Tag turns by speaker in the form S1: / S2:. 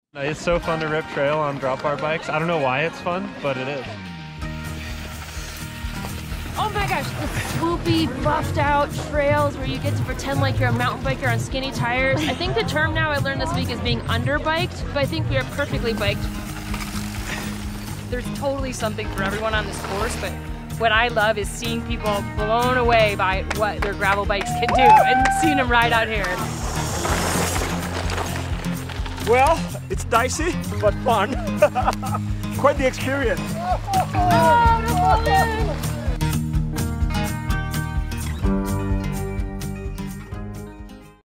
S1: It's so fun to rip trail on drop bar bikes. I don't know why it's fun, but it is.
S2: Oh my gosh, the swoopy, buffed out trails where you get to pretend like you're a mountain biker on skinny tires. I think the term now I learned this week is being underbiked, but I think we are perfectly biked.
S3: There's totally something for everyone on this course, but what I love is seeing people blown away by what their gravel bikes can do and seeing them ride out here.
S4: Well, it's dicey, but fun. Quite the experience.
S2: Oh,